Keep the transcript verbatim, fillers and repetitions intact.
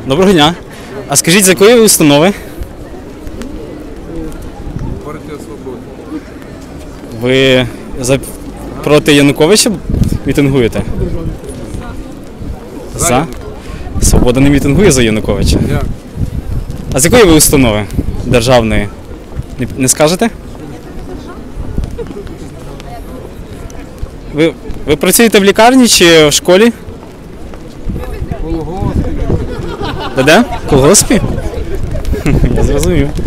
Доброго дня. А скажіть, з якої ви установи? Партія Свободи. Ви за... проти Януковича мітингуєте? За? Свобода не мітингує за Януковича. Як? А з якої ви установи державної? Не, не скажете? Ви, ви працюєте в лікарні чи в школі? Колгоспі. Де де? В колгоспі? Я зрозумів.